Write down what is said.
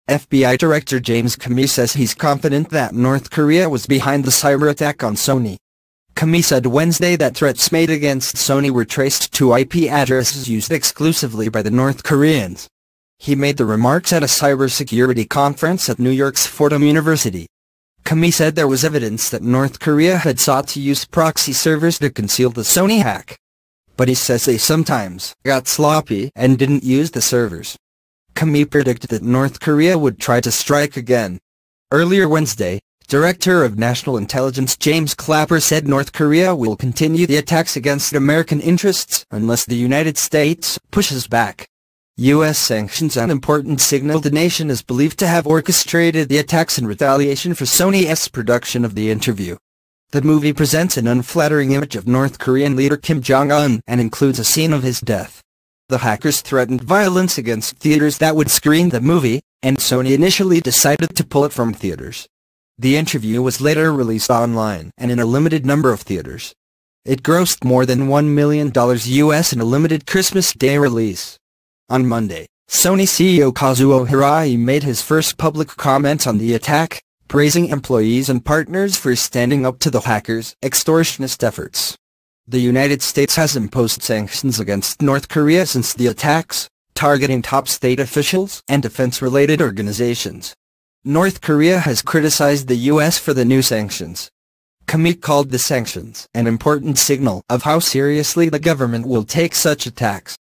FBI Director James Comey says he's confident that North Korea was behind the cyberattack on Sony. Comey said Wednesday that threats made against Sony were traced to IP addresses used exclusively by the North Koreans. He made the remarks at a cybersecurity conference at New York's Fordham University. Comey said there was evidence that North Korea had sought to use proxy servers to conceal the Sony hack. But he says they sometimes got sloppy and didn't use the servers. Comey predicted that North Korea would try to strike again. Earlier Wednesday, Director of National Intelligence James Clapper said North Korea will continue the attacks against American interests unless the United States pushes back. U.S. sanctions, an important signal the nation is believed to have orchestrated the attacks in retaliation for Sony's production of the interview. The movie presents an unflattering image of North Korean leader Kim Jong-un and includes a scene of his death. The hackers threatened violence against theaters that would screen the movie, and Sony initially decided to pull it from theaters. The interview was later released online and in a limited number of theaters. It grossed more than $1 million US in a limited Christmas Day release. On Monday, Sony CEO Kazuo Hirai made his first public comment on the attack, praising employees and partners for standing up to the hackers' extortionist efforts. The United States has imposed sanctions against North Korea since the attacks, targeting top state officials and defense-related organizations. North Korea has criticized the U.S. for the new sanctions. Comey called the sanctions an important signal of how seriously the government will take such attacks.